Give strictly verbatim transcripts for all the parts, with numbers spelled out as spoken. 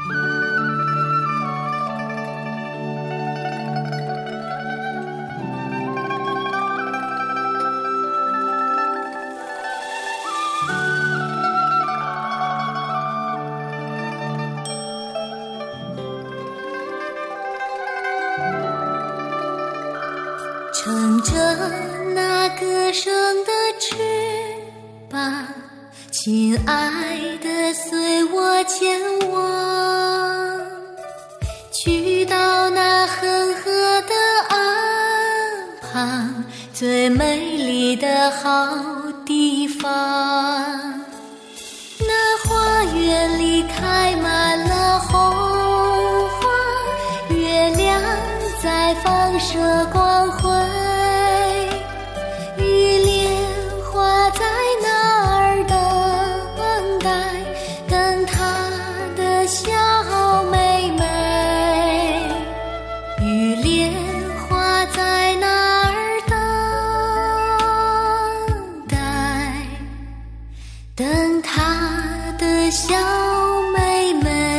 乘着那歌声的翅膀，亲爱的，随我前往，去到那恒河的岸旁，最美丽的好地方。那花园里开满了红花，月亮在放射光辉，玉莲花在那儿等待，等她的小妹妹。玉莲花在那儿等待，等她的小妹妹。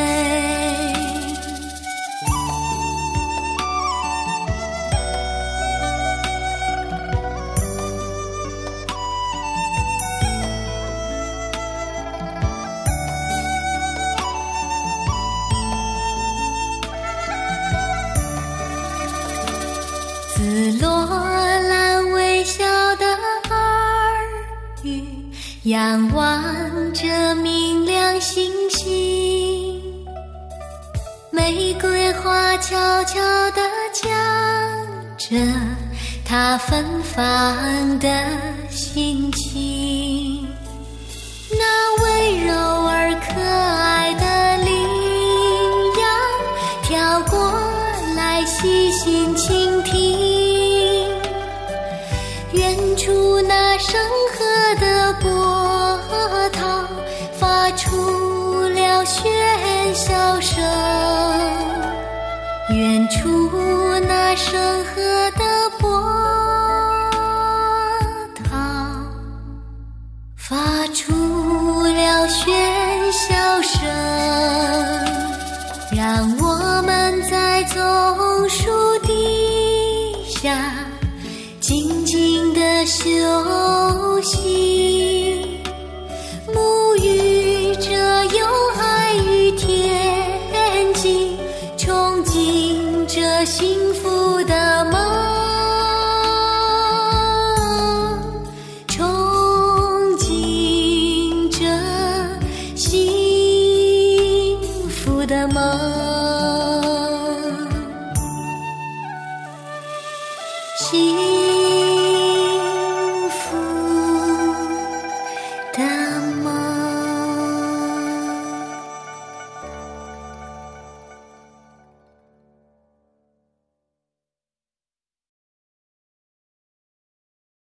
紫罗兰微笑的耳语，仰望着明亮星星。玫瑰花悄悄地讲着它芬芳的心情。那温柔而可爱的羚羊跳过来细心倾听，远处那深河的波涛发出了喧嚣声，远处那深河的波涛发出了喧嚣声，让我们在棕树底下静静地休息，沐浴着有爱与天际，憧憬着幸福的梦，憧憬着幸福的梦。幸